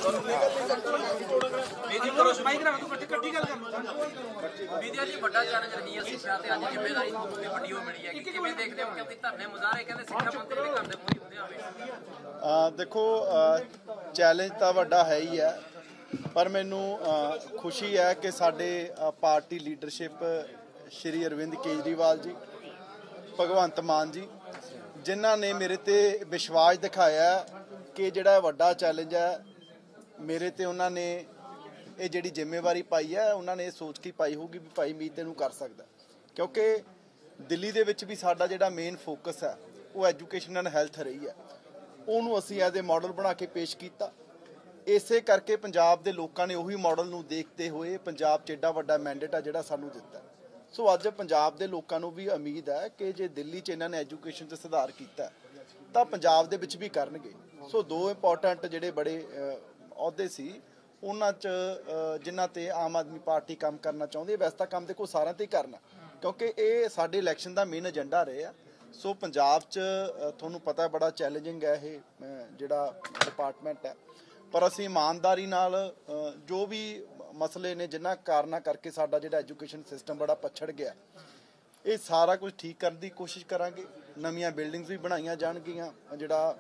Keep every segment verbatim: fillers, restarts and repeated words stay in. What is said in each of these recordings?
ਵਿਦਿਆ ਜੀ ਵੱਡਾ ਚੈਲੰਜ ਰਹੀ ਹੈ ਸਿੱਖਿਆ ਤੇ ਅੱਜ ਜ਼ਿੰਮੇਵਾਰੀ ਤੁਹਾਨੂੰ ਵੀ ਵੱਡੀ ਹੋ ਮਿਲੀ ਹੈ, ਕਿਵੇਂ ਦੇਖਦੇ ਹੋ? ਕਿਉਂਕਿ ਧਰਨੇ ਮੁਜ਼ਾਹਰੇ ਕਹਿੰਦੇ ਸਿੱਖਿਆ ਮੰਤਰੀ ਦੇ ਘਰ ਦੇ ਮੂਹਰੇ ਹੁੰਦੇ ਆਵੇ। ਦੇਖੋ ਚੈਲੰਜ ਤਾਂ ਵੱਡਾ ਹੈ ਹੀ ਹੈ, ਪਰ ਮੈਨੂੰ ਖੁਸ਼ੀ ਹੈ ਕਿ ਸਾਡੇ ਪਾਰਟੀ ਲੀਡਰਸ਼ਿਪ ਸ਼੍ਰੀ ਅਰਵਿੰਦ ਕੇਜਰੀਵਾਲ ਜੀ, ਭਗਵੰਤ ਮਾਨ ਜੀ, ਜਿਨ੍ਹਾਂ ਨੇ ਮੇਰੇ ਤੇ ਵਿਸ਼ਵਾਸ ਦਿਖਾਇਆ ਕਿ ਜਿਹੜਾ ਵੱਡਾ ਚੈਲੰਜ ਹੈ ਮੇਰੇ ਤੇ ਉਹਨਾਂ ਨੇ ਇਹ ਜਿਹੜੀ ਜ਼ਿੰਮੇਵਾਰੀ ਪਾਈ ਹੈ, ਉਹਨਾਂ ਨੇ ਇਹ ਸੋਚ ਕੇ ਪਾਈ ਹੋਊਗੀ ਵੀ ਭਾਈ ਮੀਤ ਇਹਨੂੰ ਕਰ ਸਕਦਾ। ਕਿਉਂਕਿ ਦਿੱਲੀ ਦੇ ਵਿੱਚ ਵੀ ਸਾਡਾ ਜਿਹੜਾ ਮੇਨ ਫੋਕਸ ਹੈ ਉਹ ਐਜੂਕੇਸ਼ਨ ਐਂਡ ਹੈਲਥ ਰਹੀ ਹੈ, ਉਹਨੂੰ ਅਸੀਂ ਐਜ਼ ਏ ਮਾਡਲ ਬਣਾ ਕੇ ਪੇਸ਼ ਕੀਤਾ। ਇਸੇ ਕਰਕੇ ਪੰਜਾਬ ਦੇ ਲੋਕਾਂ ਨੇ ਉਹੀ ਮਾਡਲ ਨੂੰ ਦੇਖਦੇ ਹੋਏ ਪੰਜਾਬ 'ਚ ਏਡਾ ਵੱਡਾ ਮੈਂਡੇਟ ਆ ਜਿਹੜਾ ਸਾਨੂੰ ਦਿੱਤਾ। ਸੋ ਅੱਜ ਪੰਜਾਬ ਦੇ ਲੋਕਾਂ ਨੂੰ ਵੀ ਉਮੀਦ ਹੈ ਕਿ ਜੇ ਦਿੱਲੀ 'ਚ ਇਹਨਾਂ ਨੇ ਐਜੂਕੇਸ਼ਨ 'ਚ ਸੁਧਾਰ ਕੀਤਾ ਤਾਂ ਪੰਜਾਬ ਦੇ ਵਿੱਚ ਵੀ ਕਰਨਗੇ। ਸੋ ਦੋ ਇੰਪੋਰਟੈਂਟ ਜਿਹੜੇ ਬੜੇ ਅਹੁਦੇ ਸੀ ਉਹਨਾਂ 'ਚ ਜਿਨ੍ਹਾਂ ਤੇ ਆਮ ਆਦਮੀ ਪਾਰਟੀ ਕੰਮ ਕਰਨਾ ਚਾਹੁੰਦੀ ਹੈ, ਵੈਸੇ ਤਾਂ ਕੰਮ ਦੇਖੋ ਸਾਰਿਆਂ 'ਤੇ ਹੀ ਕਰਨਾ, ਕਿਉਂਕਿ ਇਹ ਸਾਡੇ ਇਲੈਕਸ਼ਨ ਦਾ ਮੇਨ ਏਜੰਡਾ ਰਹੇ ਆ। ਸੋ ਪੰਜਾਬ 'ਚ ਤੁਹਾਨੂੰ ਪਤਾ ਬੜਾ ਚੈਲੰਜਿੰਗ ਹੈ ਇਹ ਜਿਹੜਾ ਡਿਪਾਰਟਮੈਂਟ ਹੈ, ਪਰ ਅਸੀਂ ਇਮਾਨਦਾਰੀ ਨਾਲ ਜੋ ਵੀ ਮਸਲੇ ਨੇ ਜਿਨ੍ਹਾਂ ਕਾਰਨਾਂ ਕਰਕੇ ਸਾਡਾ ਜਿਹੜਾ ਐਜੂਕੇਸ਼ਨ ਸਿਸਟਮ ਬੜਾ ਪਛੜ ਗਿਆ, ਇਹ ਸਾਰਾ ਕੁਝ ਠੀਕ ਕਰਨ ਦੀ ਕੋਸ਼ਿਸ਼ ਕਰਾਂਗੇ। ਨਵੀਆਂ ਬਿਲਡਿੰਗਸ ਵੀ ਬਣਾਈਆਂ ਜਾਣਗੀਆਂ, ਜਿਹੜਾ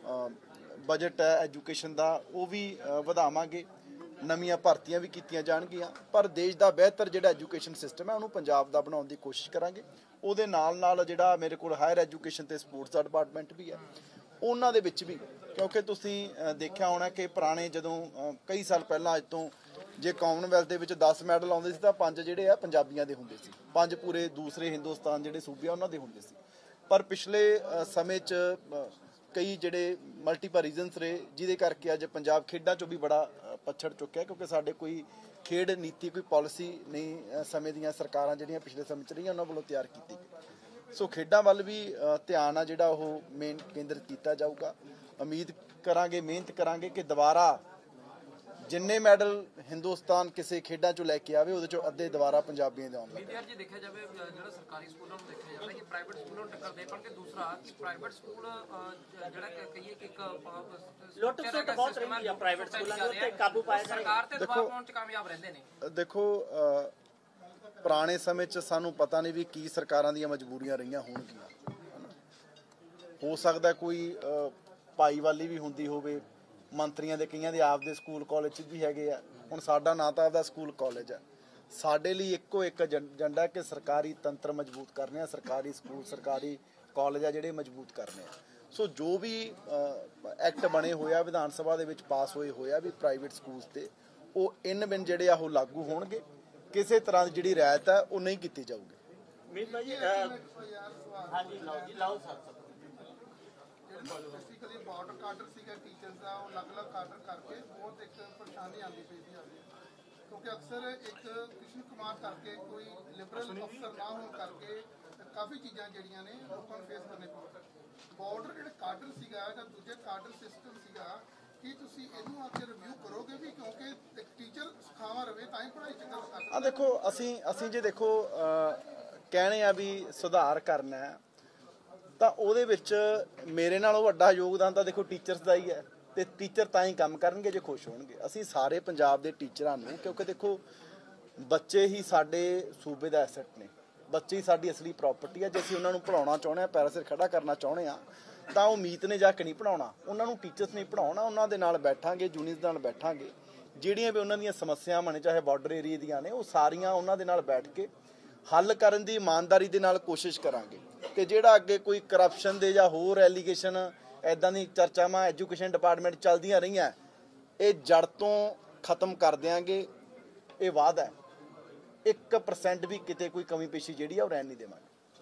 ਬਜਟ ਹੈ ਐਜੂਕੇਸ਼ਨ ਦਾ ਉਹ ਵੀ ਵਧਾਵਾਂਗੇ, ਨਵੀਆਂ ਭਰਤੀਆਂ ਵੀ ਕੀਤੀਆਂ ਜਾਣਗੀਆਂ, ਪਰ ਦੇਸ਼ ਦਾ ਬਿਹਤਰ ਜਿਹੜਾ ਐਜੂਕੇਸ਼ਨ ਸਿਸਟਮ ਹੈ ਉਹਨੂੰ ਪੰਜਾਬ ਦਾ ਬਣਾਉਣ ਦੀ ਕੋਸ਼ਿਸ਼ ਕਰਾਂਗੇ। ਉਹਦੇ ਨਾਲ ਨਾਲ ਜਿਹੜਾ ਮੇਰੇ ਕੋਲ ਹਾਇਰ ਐਜੂਕੇਸ਼ਨ ਤੇ ਸਪੋਰਟਸ ਦਾ ਡਿਪਾਰਟਮੈਂਟ ਵੀ ਹੈ, ਉਹਨਾਂ ਦੇ ਵਿੱਚ ਵੀ, ਕਿਉਂਕਿ ਤੁਸੀਂ ਦੇਖਿਆ ਹੋਣਾ ਕਿ ਪੁਰਾਣੇ ਜਦੋਂ ਕਈ ਸਾਲ ਪਹਿਲਾਂ ਅੱਜ ਤੋਂ ਜੇ ਕਾਮਨਵੈਲਥ ਦੇ ਵਿੱਚ ਦਸ ਮੈਡਲ ਆਉਂਦੇ ਸੀ ਤਾਂ ਪੰਜ ਜਿਹੜੇ ਆ ਪੰਜਾਬੀਆਂ ਦੇ ਹੁੰਦੇ ਸੀ, ਪੰਜ ਪੂਰੇ ਦੂਸਰੇ ਹਿੰਦੁਸਤਾਨ ਜਿਹੜੇ ਸੂਬੇ ਆ ਉਹਨਾਂ ਦੇ ਹੁੰਦੇ ਸੀ। ਪਰ ਪਿਛਲੇ ਸਮੇਂ 'ਚ ਕਈ ਜਿਹੜੇ ਮਲਟੀਪਲ ਰੀਜ਼ਨਸ ਰਹੇ ਜਿਹਦੇ ਕਰਕੇ ਅੱਜ ਪੰਜਾਬ ਖੇਡਾਂ 'ਚੋਂ ਵੀ ਬੜਾ ਪਛੜ ਚੁੱਕਿਆ, ਕਿਉਂਕਿ ਸਾਡੇ ਕੋਈ ਖੇਡ ਨੀਤੀ ਕੋਈ ਪਾਲਿਸੀ ਨਹੀਂ ਸਮੇਂ ਦੀਆਂ ਸਰਕਾਰਾਂ ਜਿਹੜੀਆਂ ਪਿਛਲੇ ਸਮੇਂ 'ਚ ਰਹੀਆਂ ਉਹਨਾਂ ਵੱਲੋਂ ਤਿਆਰ ਕੀਤੀ ਗਈ। ਸੋ ਖੇਡਾਂ ਵੱਲ ਵੀ ਧਿਆਨ ਆ ਜਿਹੜਾ ਉਹ ਮੇਨ ਕੇਂਦਰਿਤ ਕੀਤਾ ਜਾਊਗਾ। ਉਮੀਦ ਕਰਾਂਗੇ, ਮਿਹਨਤ ਕਰਾਂਗੇ ਕਿ ਦੁਬਾਰਾ ਜਿੰਨੇ ਮੈਡਲ ਹਿੰਦੁਸਤਾਨ ਕਿਸੇ ਖੇਡਾਂ 'ਚੋਂ ਲੈ ਕੇ ਆਵੇ ਉਹਦੇ 'ਚੋਂ ਅੱਧੇ ਦੁਬਾਰਾ ਪੰਜਾਬੀਆਂ ਦੇ ਆਉਣਗੇ। ਵਿਦਿਆ ਜੀ ਦੇਖਿਆ ਜਾਵੇ ਜਿਹੜਾ ਸਰਕਾਰੀ ਸਕੂਲਾਂ ਨੂੰ ਦੇਖਿਆ ਜਾਂਦਾ ਕਿ ਪ੍ਰਾਈਵੇਟ ਸਕੂਲਾਂ ਨੂੰ ਟੱਕਰ ਦੇ, ਪਰ ਕਿ ਦੂਸਰਾ ਪ੍ਰਾਈਵੇਟ ਸਕੂਲ ਜਿਹੜਾ ਕਹੀਏ ਕਿ ਇੱਕ ਲੁੱਟ ਸੁੱਟ ਬਹੁਤ ਰਹੀ ਆ ਪ੍ਰਾਈਵੇਟ ਸਕੂਲਾਂ ਦੇ ਉੱਤੇ ਕਾਬੂ ਪਾਇਆ ਜਾਏ, ਸਰਕਾਰ ਤੇ ਦਬਾਅ ਪਾਉਣ 'ਚ ਕਾਮਯਾਬ ਰਹਿੰਦੇ ਨੇ। ਦੇਖੋ ਪੁਰਾਣੇ ਸਮੇਂ 'ਚ ਸਾਨੂੰ ਪਤਾ ਨਹੀਂ ਵੀ ਕੀ ਸਰਕਾਰਾਂ ਦੀਆਂ ਮਜਬੂਰੀਆਂ ਰਹੀਆਂ ਹੋਣਗੀਆਂ, ਹੋ ਸਕਦਾ ਕੋਈ ਭਾਈਵਾਲੀ ਵੀ ਹੁੰਦੀ ਹੋਵੇ, ਮੰਤਰੀਆਂ ਦੇ ਕਈਆਂ ਦੇ ਆਪਦੇ ਸਕੂਲ ਕਾਲਜ ਵੀ ਹੈਗੇ ਆ। ਹੁਣ ਸਾਡਾ ਨਾ ਤਾਂ ਆਪਦਾ ਸਕੂਲ ਕਾਲਜ ਹੈ, ਸਾਡੇ ਲਈ ਇੱਕੋ ਇੱਕ ਏਜੰਡਾ ਕਿ ਸਰਕਾਰੀ ਤੰਤਰ ਮਜ਼ਬੂਤ ਕਰਨੇ ਆ, ਸਰਕਾਰੀ ਸਕੂਲ ਸਰਕਾਰੀ ਕਾਲਜ ਆ ਜਿਹੜੇ ਮਜ਼ਬੂਤ ਕਰਨੇ ਆ। ਸੋ ਜੋ ਵੀ ਐਕਟ ਬਣੇ ਹੋਏ ਆ ਵਿਧਾਨ ਸਭਾ ਦੇ ਵਿੱਚ ਪਾਸ ਹੋਏ ਹੋਏ ਆ ਵੀ ਪ੍ਰਾਈਵੇਟ ਸਕੂਲਸ ਤੇ ਉਹ ਇਨ ਬਿਨ ਜਿਹੜੇ ਆ ਉਹ ਲਾਗੂ ਹੋਣਗੇ, ਕਿਸੇ ਤਰ੍ਹਾਂ ਦੀ ਜਿਹੜੀ ਰਿਆਇਤ ਹੈ ਉਹ ਨਹੀਂ ਕੀਤੀ ਜਾਊਗੀ। ਮੀਤ ਭਾਈ ਜੀ ਹਾਂਜੀ ਲਾਓ ਜੀ ਲਾਓ ਸਰ। ਬੇਸਿਕਲੀ ਬਾਰਡਰ ਕਾਡਰ ਸੀਗਾ ਟੀਚਰਸ ਦਾ, ਉਹ ਅਲੱਗ-ਅਲੱਗ ਕਾਡਰ ਕਰਕੇ ਬਹੁਤ ਇੱਕ ਪਰੇਸ਼ਾਨੀ ਆਉਂਦੀ ਪਈ ਸੀ ਆਉਂਦੀ, ਕਿਉਂਕਿ ਅਕਸਰ ਇੱਕ ਕ੍ਰਿਸ਼ਨ ਕੁਮਾਰ ਕਰਕੇ ਕੋਈ ਲਿਬਰਲ ਅਫਸਰ ਨਾ ਹੋਣ ਕਰਕੇ ਕਾਫੀ ਚੀਜ਼ਾਂ ਜਿਹੜੀਆਂ ਨੇ ਲੋਕਾਂ ਨੂੰ ਫੇਸ ਕਰਨੇ ਪਏ। ਬਾਰਡਰ ਜਿਹੜੇ ਕਾਡਰ ਸੀਗਾ ਜਾਂ ਦੂਜੇ ਕਾਡਰ ਸਿਸਟਮ ਸੀਗਾ, ਕੀ ਤੁਸੀਂ ਇਹਨੂੰ ਆ ਕੇ ਰਿਵਿਊ ਕਰੋਗੇ ਵੀ, ਕਿਉਂਕਿ ਇੱਕ ਟੀਚਰ ਸਿਖਾਵਾ ਰਵੇ ਤਾਂ ਹੀ ਪੜ੍ਹਾਈ ਚੰਗਾ ਕਰ ਸਕਦਾ। ਆ ਦੇਖੋ ਅਸੀਂ ਅਸੀਂ ਜੇ ਦੇਖੋ ਕਹਿਣੇ ਆ ਵੀ ਸੁਧਾਰ ਕਰਨਾ ਹੈ ਤਾਂ ਉਹਦੇ ਵਿੱਚ ਮੇਰੇ ਨਾਲੋਂ ਵੱਡਾ ਯੋਗਦਾਨ ਤਾਂ ਦੇਖੋ ਟੀਚਰਸ ਦਾ ਹੀ ਹੈ, ਤੇ ਟੀਚਰ ਤਾਂ ਹੀ ਕੰਮ ਕਰਨਗੇ ਜੇ ਖੁਸ਼ ਹੋਣਗੇ। ਅਸੀਂ ਸਾਰੇ ਪੰਜਾਬ ਦੇ ਟੀਚਰਾਂ ਨੂੰ, ਕਿਉਂਕਿ ਦੇਖੋ ਬੱਚੇ ਹੀ ਸਾਡੇ ਸੂਬੇ ਦਾ ਐਸੈਟ ਨੇ, ਬੱਚੇ ਹੀ ਸਾਡੀ ਅਸਲੀ ਪ੍ਰਾਪਰਟੀ ਹੈ। ਜੇ ਅਸੀਂ ਉਹਨਾਂ ਨੂੰ ਪੜ੍ਹਾਉਣਾ ਚਾਹੁੰਦੇ ਹਾਂ, ਪੈਰਾਂ ਸਿਰ ਖੜਾ ਕਰਨਾ ਚਾਹੁੰਦੇ ਹਾਂ, ਤਾਂ ਉਹ ਮੀਤ ਨੇ ਜਾ ਕੇ ਨਹੀਂ ਪੜ੍ਹਾਉਣਾ, ਉਹਨਾਂ ਨੂੰ ਟੀਚਰਸ ਨਹੀਂ ਪੜ੍ਹਾਉਣਾ। ਉਹਨਾਂ ਦੇ ਨਾਲ ਬੈਠਾਂਗੇ, ਜੂਨੀਅਰਸ ਨਾਲ ਬੈਠਾਂਗੇ, ਜਿਹੜੀਆਂ ਵੀ ਉਹਨਾਂ ਦੀਆਂ ਸਮੱਸਿਆਵਾਂ ਨੇ ਚਾਹੇ ਬਾਰਡਰ ਏਰੀਏ ਦੀਆਂ ਨੇ, ਉਹ ਸਾਰੀਆਂ ਉਹਨਾਂ ਦੇ ਨਾਲ ਬੈਠ ਕੇ ਹੱਲ ਕਰਨ ਦੀ ਇਮਾਨਦਾਰੀ ਦੇ ਨਾਲ ਕੋਸ਼ਿਸ਼ ਕਰਾਂਗੇ। ਕਿ ਜਿਹੜਾ ਅੱਗੇ ਕੋਈ ਕਰਪਸ਼ਨ ਦੇ ਜਾਂ ਹੋਰ ਐਲੀਗੇਸ਼ਨ ਇੱਦਾਂ ਦੀ ਚਰਚਾਵਾਂ ਐਜੂਕੇਸ਼ਨ ਡਿਪਾਰਟਮੈਂਟ ਚੱਲਦੀਆਂ ਰਹੀਆਂ, ਇਹ ਜੜ ਤੋਂ ਖਤਮ ਕਰ ਦਿਆਂਗੇ, ਇਹ ਵਾਅਦਾ ਹੈ। ਇੱਕ ਪਰਸੈਂਟ ਵੀ ਕਿਤੇ ਕੋਈ ਕਮੀ ਪੇਸ਼ੀ ਜਿਹੜੀ ਆ ਉਹ ਰਹਿਣ ਨਹੀਂ ਦੇਵਾਂਗੇ।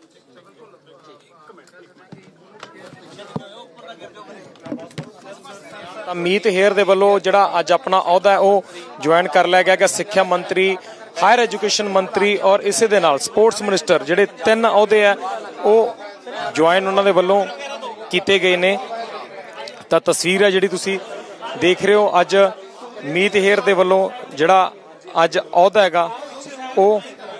ਤਾਂ ਮੀਤ ਹੇਅਰ ਦੇ ਵੱਲੋਂ ਜਿਹੜਾ ਅੱਜ ਆਪਣਾ ਅਹੁਦਾ ਉਹ ਜੁਆਇਨ ਕਰ ਲਿਆ ਗਿਆ ਕਿ ਸਿੱਖਿਆ ਮੰਤਰੀ, ਹਾਇਰ ਐਜੂਕੇਸ਼ਨ ਮੰਤਰੀ ਔਰ ਇਸੇ ਦੇ ਨਾਲ ਸਪੋਰਟਸ ਮਿਨਿਸਟਰ, ਜਿਹੜੇ ਤਿੰਨ ਅਹੁਦੇ ਆ ਉਹ ਜੁਆਇਨ ਉਹਨਾਂ ਦੇ ਵੱਲੋਂ ਕੀਤੇ ਗਏ ਨੇ। ਤਾਂ ਤਸਵੀਰ ਹੈ ਜਿਹੜੀ ਤੁਸੀਂ ਦੇਖ ਰਹੇ ਹੋ, ਅੱਜ ਮੀਤ ਹੇਅਰ ਦੇ ਵੱਲੋਂ ਜਿਹੜਾ ਅੱਜ ਅਹੁਦਾ ਹੈਗਾ ਉਹ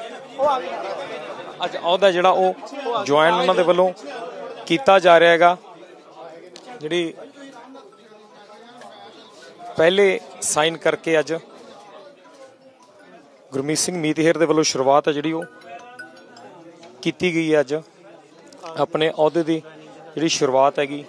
ਅੱਜ ਅਹੁਦਾ ਜਿਹੜਾ ਉਹ ਜੁਆਇਨ ਉਹਨਾਂ ਦੇ ਵੱਲੋਂ ਕੀਤਾ ਜਾ ਰਿਹਾ ਹੈਗਾ। ਜਿਹੜੀ ਪਹਿਲੇ ਸਾਈਨ ਕਰਕੇ ਅੱਜ ਗੁਰਮੀਤ ਸਿੰਘ ਮੀਤਹੇਰ ਦੇ ਵੱਲੋਂ ਸ਼ੁਰੂਆਤ ਹੈ ਜਿਹੜੀ ਉਹ ਕੀਤੀ ਗਈ ਹੈ। ਅੱਜ ਆਪਣੇ ਅਹੁਦੇ ਦੀ ਜਿਹੜੀ ਸ਼ੁਰੂਆਤ ਹੈਗੀ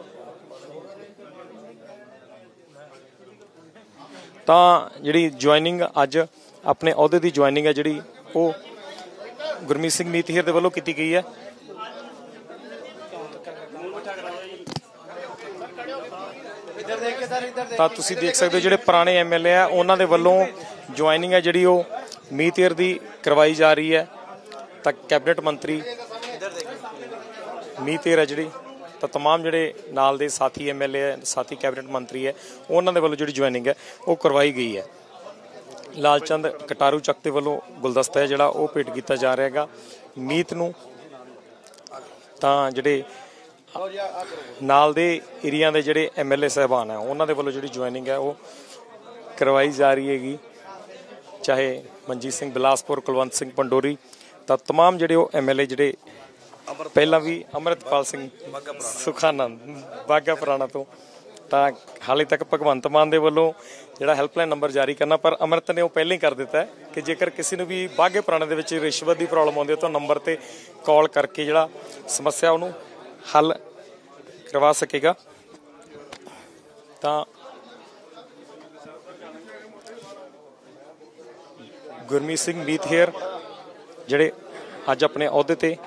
ਤਾਂ ਜਿਹੜੀ ਜੁਆਇਨਿੰਗ ਅੱਜ ਆਪਣੇ ਅਹੁਦੇ ਦੀ ਜੁਆਇਨਿੰਗ ਹੈ ਜਿਹੜੀ ਉਹ ਗੁਰਮੀਤ ਸਿੰਘ ਮੀਤਹੇਰ ਦੇ ਵੱਲੋਂ ਕੀਤੀ ਗਈ ਹੈ। ਤਾਂ ਤੁਸੀਂ ਦੇਖ ਸਕਦੇ ਹੋ ਜਿਹੜੇ ਪੁਰਾਣੇ ਐਮਐਲਏ ਆ ਉਹਨਾਂ ਦੇ ਵੱਲੋਂ ਜੁਆਇਨਿੰਗ ਹੈ ਜਿਹੜੀ ਉਹ ਮੀਤਹੇਰ ਦੀ ਕਰਵਾਈ ਜਾ ਰਹੀ ਹੈ। ਤਾਂ ਕੈਬਨਿਟ ਮੰਤਰੀ ਮੀਤਹੇਰ ਹੈ ਜਿਹੜੀ ਤਾਂ तमाम ਜਿਹੜੇ ਨਾਲ ਦੇ ਸਾਥੀ ਐਮਐਲਏ ਹੈ ਸਾਥੀ ਕੈਬਨਿਟ ਮੰਤਰੀ ਹੈ ਉਹਨਾਂ ਦੇ ਵੱਲੋਂ ਜਿਹੜੀ ਜੁਆਇਨਿੰਗ ਹੈ ਉਹ ਕਰਵਾਈ ਗਈ ਹੈ। ਲਾਲਚੰਦ ਕਟਾਰੂ ਚੱਕ ਦੇ ਵੱਲੋਂ ਗੁਲਦਸਤਾ ਹੈ ਜਿਹੜਾ ਉਹ ਭੇਟ ਕੀਤਾ ਜਾ ਰਿਹਾ ਹੈਗਾ ਮੀਤ ਨੂੰ। ਤਾਂ ਜਿਹੜੇ ਨਾਲ ਦੇ ਏਰੀਆ ਦੇ ਜਿਹੜੇ ਐਮਐਲਏ ਸਾਹਿਬਾਨ ਹੈ ਉਹਨਾਂ ਦੇ ਵੱਲੋਂ ਜਿਹੜੀ ਜੁਆਇਨਿੰਗ ਹੈ ਉਹ ਕਰਵਾਈ ਜਾ ਰਹੀ ਹੈਗੀ, ਚਾਹੇ ਮਨਜੀਤ ਸਿੰਘ ਬਿਲਾਸਪੁਰ, ਕੁਲਵੰਤ ਸਿੰਘ ਪੰਡੋਰੀ। ਤਾਂ तमाम ਜਿਹੜੇ ਉਹ ਐਮਐਲਏ ਜਿਹੜੇ ਪਹਿਲਾਂ ਵੀ ਅੰਮ੍ਰਿਤਪਾਲ ਸਿੰਘ ਸੁਖਾਨੰਦ ਬਾਘਾ ਪੁਰਾਣਾ ਤੋਂ ਤਾਂ ਹਾਲੇ ਤੱਕ ਭਗਵੰਤ ਮਾਨ ਦੇ ਵੱਲੋਂ ਜਿਹੜਾ ਹੈਲਪਲਾਈਨ ਨੰਬਰ ਜਾਰੀ ਕਰਨਾ, ਪਰ ਅੰਮ੍ਰਿਤ ਨੇ ਉਹ ਪਹਿਲਾਂ ਹੀ ਕਰ ਦਿੱਤਾ ਹੈ ਕਿ ਜੇਕਰ ਕਿਸੇ ਨੂੰ ਵੀ ਬਾਘੇ ਪੁਰਾਣੇ ਦੇ ਵਿੱਚ ਰਿਸ਼ਵਤ ਦੀ ਪ੍ਰੋਬਲਮ ਆਉਂਦੀ ਹੈ ਤਾਂ ਨੰਬਰ ਤੇ ਕਾਲ ਕਰਕੇ ਜਿਹੜਾ ਸਮੱਸਿਆ ਉਹਨੂੰ ਹੱਲ ਕਰਵਾ ਸਕੇਗਾ। ਤਾਂ ਗੁਰਮੀਤ ਸਿੰਘ ਮੀਤਹੇਰ ਜਿਹੜੇ ਅੱਜ ਆਪਣੇ ਅਹੁਦੇ ਤੇ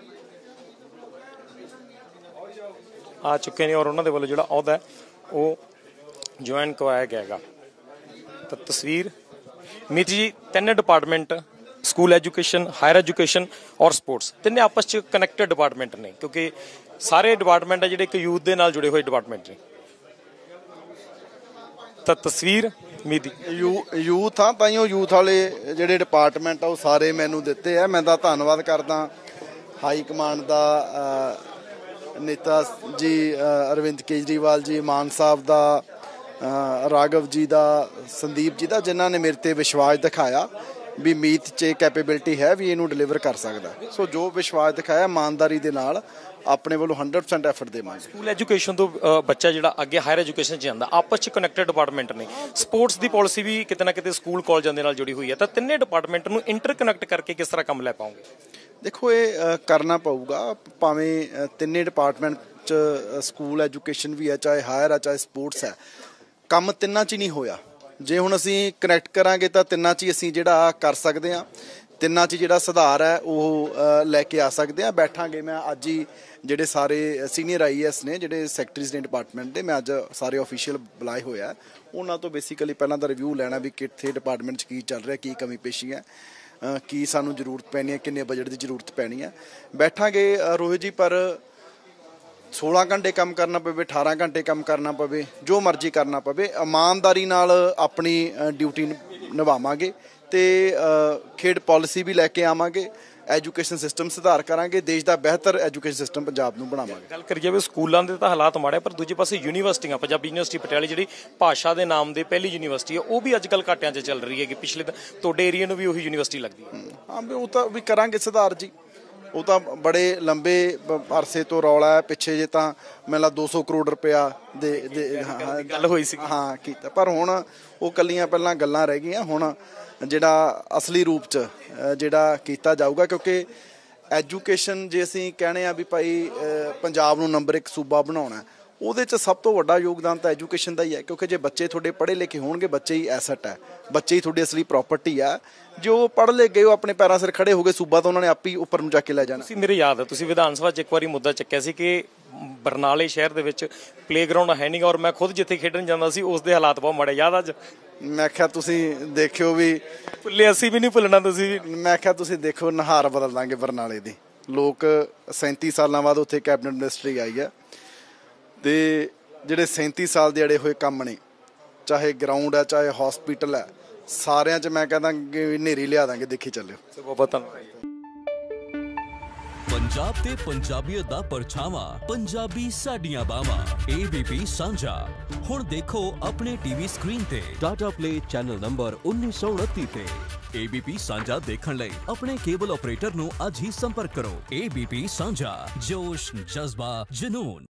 ਆ ਚੁੱਕੇ ਨੇ ਔਰ ਉਹਨਾਂ ਦੇ ਵੱਲੋਂ ਜਿਹੜਾ ਅਹੁਦਾ ਉਹ ਜੁਆਇਨ ਕਰਵਾਇਆ ਗਿਆ ਹੈਗਾ। ਤਾਂ ਤਸਵੀਰ ਮੀਤ ਜੀ ਤਿੰਨੇ department school education, higher education ਔਰ ਸਪੋਰਟਸ ਤਿੰਨੇ ਆਪਸ 'ਚ ਕਨੈਕਟਡ ਡਿਪਾਰਟਮੈਂਟ ਨੇ ਕਿਉਂਕਿ ਸਾਰੇ ਡਿਪਾਰਟਮੈਂਟ ਆ ਜਿਹੜੇ ਇੱਕ ਯੂਥ ਦੇ ਨਾਲ ਜੁੜੇ ਹੋਏ ਡਿਪਾਰਟਮੈਂਟ ਨੇ। ਤਾਂ ਤਸਵੀਰ ਮੀਤ ਯੂ ਯੂਥ ਆ ਤਾਂ ਉਹ ਯੂਥ ਵਾਲੇ ਜਿਹੜੇ ਡਿਪਾਰਟਮੈਂਟ ਆ ਉਹ ਸਾਰੇ ਮੈਨੂੰ ਦਿੱਤੇ ਆ। ਮੈਂ ਤਾਂ ਧੰਨਵਾਦ ਕਰਦਾ ਹਾਈ ਕਮਾਂਡ ਦਾ, ਨੇਤਾ ਜੀ ਅਰਵਿੰਦ ਕੇਜਰੀਵਾਲ ਜੀ, ਮਾਨ ਸਾਹਿਬ ਦਾ, ਰਾਘਵ ਜੀ ਦਾ, ਸੰਦੀਪ ਜੀ ਦਾ, ਜਿਨ੍ਹਾਂ ਨੇ ਮੇਰੇ ਤੇ ਵਿਸ਼ਵਾਸ ਦਿਖਾਇਆ ਵੀ ਮੀਤ 'ਚ ਕੈਪੇਬਿਲਿਟੀ ਹੈ ਵੀ ਇਹਨੂੰ ਡਿਲੀਵਰ ਕਰ ਸਕਦਾ। ਸੋ ਜੋ ਵਿਸ਼ਵਾਸ ਦਿਖਾਇਆ ਇਮਾਨਦਾਰੀ ਦੇ ਨਾਲ ਆਪਣੇ ਵੱਲੋਂ ਹੰਡਰਡ ਪਰਸੈਂਟ ਐਫਰਟ ਦੇਵਾਂਗੇ। ਸਕੂਲ ਐਜੂਕੇਸ਼ਨ ਤੋਂ ਬੱਚਾ ਜਿਹੜਾ ਅੱਗੇ ਹਾਇਰ ਐਜੂਕੇਸ਼ਨ 'ਚ ਜਾਂਦਾ ਆਪਸ 'ਚ ਕਨੈਕਟਡ ਡਿਪਾਰਟਮੈਂਟ ਨੇ। ਸਪੋਰਟਸ ਦੀ ਪਾਲਿਸੀ ਵੀ ਕਿਤੇ ਨਾ ਕਿਤੇ ਸਕੂਲ ਕਾਲਜਾਂ ਦੇ ਨਾਲ ਜੁੜੀ ਹੋਈ ਹੈ। ਤਾਂ ਤਿੰਨੇ ਡਿਪਾਰਟਮੈਂਟ ਨੂੰ ਇੰਟਰਕਨੈਕਟ ਕਰਕੇ ਕਿਸ ਤਰ੍ਹਾਂ ਕੰਮ ਲੈ ਪਾਓਗੇ? ਦੇਖੋ ਇਹ ਕਰਨਾ ਪਊਗਾ, ਭਾਵੇਂ ਤਿੰਨੇ ਡਿਪਾਰਟਮੈਂਟ 'ਚ ਸਕੂਲ ਐਜੂਕੇਸ਼ਨ ਵੀ ਹੈ, ਚਾਹੇ ਹਾਇਰ ਹੈ, ਚਾਹੇ ਸਪੋਰਟਸ ਹੈ, ਕੰਮ ਤਿੰਨਾਂ 'ਚ ਹੀ ਨਹੀਂ ਹੋਇਆ। ਜੇ ਹੁਣ ਅਸੀਂ ਕਨੈਕਟ ਕਰਾਂਗੇ ਤਾਂ ਤਿੰਨਾਂ 'ਚ ਹੀ ਅਸੀਂ ਜਿਹੜਾ ਕਰ ਸਕਦੇ ਹਾਂ, ਤਿੰਨਾਂ 'ਚ ਜਿਹੜਾ ਸੁਧਾਰ ਹੈ ਉਹ ਲੈ ਕੇ ਆ ਸਕਦੇ ਹਾਂ। ਬੈਠਾਂਗੇ, ਮੈਂ ਅੱਜ ਹੀ ਜਿਹੜੇ ਸਾਰੇ ਸੀਨੀਅਰ ਆਈ ਐਸ ਨੇ, ਜਿਹੜੇ ਸੈਕਟਰੀਜ਼ ਨੇ ਡਿਪਾਰਟਮੈਂਟ ਦੇ, ਮੈਂ ਅੱਜ ਸਾਰੇ ਆਫੀਸ਼ੀਅਲ ਬੁਲਾਏ ਹੋਇਆ, ਉਹਨਾਂ ਤੋਂ ਬੇਸਿਕਲੀ ਪਹਿਲਾਂ ਤਾਂ ਰਿਵਿਊ ਲੈਣਾ ਵੀ ਕਿੱਥੇ ਡਿਪਾਰਟਮੈਂਟ 'ਚ ਕੀ ਚੱਲ ਰਿਹਾ, ਕੀ ਕਮੀ ਪੇਸ਼ੀ ਹੈ, ਕੀ ਸਾਨੂੰ ਜ਼ਰੂਰਤ ਪੈਣੀ ਹੈ, ਕਿੰਨੇ ਬਜਟ ਦੀ ਜ਼ਰੂਰਤ ਪੈਣੀ ਹੈ। ਬੈਠਾਂਗੇ ਰੋਹਿਤ ਜੀ, ਪਰ ਸੋਲਾਂ ਘੰਟੇ ਕੰਮ ਕਰਨਾ ਪਵੇ, ਅਠਾਰਾਂ ਘੰਟੇ ਕੰਮ ਕਰਨਾ ਪਵੇ, ਜੋ ਮਰਜ਼ੀ ਕਰਨਾ ਪਵੇ, ਇਮਾਨਦਾਰੀ ਨਾਲ ਆਪਣੀ ਡਿਊਟੀ ਨਿਭਾਵਾਂਗੇ ਤੇ ਖੇਡ ਪਾਲਿਸੀ ਵੀ ਲੈ ਕੇ ਆਵਾਂਗੇ, ਐਜੂਕੇਸ਼ਨ ਸਿਸਟਮ ਸੁਧਾਰ ਕਰਾਂਗੇ, ਦੇਸ਼ ਦਾ ਬਿਹਤਰ ਐਜੂਕੇਸ਼ਨ ਸਿਸਟਮ ਪੰਜਾਬ ਨੂੰ ਬਣਾਵਾਂਗੇ। ਗੱਲ ਕਰੀਏ ਵੀ ਸਕੂਲਾਂ ਦੇ ਤਾਂ ਹਾਲਾਤ ਮਾੜੇ, ਪਰ ਦੂਜੇ ਪਾਸੇ ਯੂਨੀਵਰਸਿਟੀਆਂ, ਪੰਜਾਬੀ ਯੂਨੀਵਰਸਿਟੀ ਪਟਿਆਲੇ ਜਿਹੜੀ ਭਾਸ਼ਾ ਦੇ ਨਾਮ ਦੇ ਪਹਿਲੀ ਯੂਨੀਵਰਸਿਟੀ ਹੈ, ਉਹ ਵੀ ਅੱਜ ਕੱਲ੍ਹ ਘਾਟਿਆਂ 'ਚ ਚੱਲ ਰਹੀ ਹੈਗੀ। ਪਿਛਲੇ ਤੁਹਾਡੇ ਏਰੀਆ ਨੂੰ ਵੀ ਉਹੀ ਯੂਨੀਵਰਸਿਟੀ ਲੱਗਦੀ ਹੈ। ਹਾਂ ਵੀ ਉਹ ਤਾਂ ਵੀ ਕਰਾਂਗੇ ਸੁਧਾਰ ਜੀ, ਉਹ ਤਾਂ ਬੜੇ ਲੰਬੇ ਅਰਸੇ ਤੋਂ ਰੌਲਾ ਹੈ। ਪਿੱਛੇ ਜੇ ਤਾਂ ਮੈਨੂੰ ਦੋ ਸੌ ਕਰੋੜ ਰੁਪਇਆ ਦੇ ਗੱਲ ਹੋਈ ਸੀ, ਹਾਂ ਕੀਤਾ, ਪਰ ਹੁਣ ਉਹ ਕੱਲੀਆਂ ਪਹਿਲਾਂ ਗੱਲਾਂ ਰਹਿ ਗਈਆਂ। ਹੁਣ ਜਿਹੜਾ ਅਸਲੀ ਰੂਪ 'ਚ ਜਿਹੜਾ ਕੀਤਾ ਜਾਊਗਾ, ਕਿਉਂਕਿ ਐਜੂਕੇਸ਼ਨ ਜੇ ਅਸੀਂ ਕਹਿੰਦੇ ਆ ਵੀ ਭਾਈ ਪੰਜਾਬ ਨੂੰ ਨੰਬਰ ਇੱਕ ਸੂਬਾ ਬਣਾਉਣਾ, ਉਹਦੇ 'ਚ ਸਭ ਤੋਂ ਵੱਡਾ ਯੋਗਦਾਨ ਤਾਂ ਐਜੂਕੇਸ਼ਨ ਦਾ ਹੀ ਹੈ। ਕਿਉਂਕਿ ਜੇ ਬੱਚੇ ਤੁਹਾਡੇ ਪੜ੍ਹੇ ਲਿਖੇ ਹੋਣਗੇ, ਬੱਚੇ ਹੀ ਐਸਟ ਹੈ, ਬੱਚੇ ਹੀ ਤੁਹਾਡੀ ਅਸਲੀ ਪ੍ਰੋਪਰਟੀ ਹੈ। ਜੋ ਪੜ੍ਹ ਲੈ ਗਏ ਉਹ ਆਪਣੇ ਪੈਰਾਂ ਸਿਰ ਖੜੇ ਹੋ ਗਏ, ਸੂਬਾ ਤਾਂ ਉਹਨਾਂ ਨੇ ਆਪ ਹੀ ਉੱਪਰ ਨੂੰ ਚੱਕ ਕੇ ਲੈ ਜਾਣਾ। ਤੁਸੀਂ ਮੇਰੇ ਯਾਦ ਹੈ ਤੁਸੀਂ ਵਿਧਾਨ ਸਭਾ 'ਚ ਇੱਕ ਵਾਰੀ ਮੁੱਦਾ ਚੱਕਿਆ ਸੀ ਕਿ ਬਰਨਾਲੇ ਸ਼ਹਿਰ ਦੇ ਵਿੱਚ ਪਲੇਗਰਾਊਂਡ ਹੈ ਨਹੀਂ, ਔਰ ਮੈਂ ਖੁਦ ਜਿੱਥੇ ਖੇਡਣ ਜਾਂਦਾ ਸੀ ਉਸ ਦੇ ਹਾਲਾਤ ਬਹੁਤ ਮਾੜੇ। ਯਾਦ ਅੱਜ? ਮੈਂ ਕਿਹਾ ਤੁਸੀਂ ਦੇਖਿਓ ਵੀ, ਭੁੱਲੇ ਅਸੀਂ ਵੀ ਨਹੀਂ ਭੁੱਲਣਾ ਤੁਸੀਂ ਵੀ। ਮੈਂ ਕਿਹਾ ਤੁਸੀਂ ਦੇਖੋ, ਨਹਾਰ ਬਦਲ ਦਾਂਗੇ ਬਰਨਾਲੇ ਦੀ। ਲੋਕ ਸੈਂਤੀ ਸਾਲਾਂ ਬਾਅਦ ਉੱਥੇ ਕੈਬਨਿਟ ਮਿਨਿਸਟਰੀ ਆਈ ਹੈ ਤੇ ਜਿਹੜੇ ਸੈਂਤੀ ਸਾਲ ਦੇ ਅੜੇ ਹੋਏ ਕੰਮ ਨੇ, ਚਾਹੇ ਗਰਾਊਂਡ ਹੈ, ਚਾਹੇ ਹਸਪੀਟਲ ਹੈ, ਸਾਰਿਆਂ 'ਚ ਮੈਂ ਕਹਿੰਦਾ ਕਿ ਹਨੇਰੀ ਲਿਆ ਦਾਂਗੇ, ਦੇਖੀ ਚੱਲਿਓ। ਬਹੁਤ ਬਹੁਤ ਧੰਨਵਾਦ। पंजाब ते पंजाबियत दा परछावां, पंजाबी साडियां बावां, एबीपी साझा। हुण देखो अपने टीवी स्क्रीन ते टाटा प्ले चैनल नंबर उन्नीस सौ उनतीस ते। एबीपी साझा देखण लई अपने केबल ऑपरेटर नूं अज ही संपर्क करो। एबीपी साझा, जोश, जज्बा, जुनून।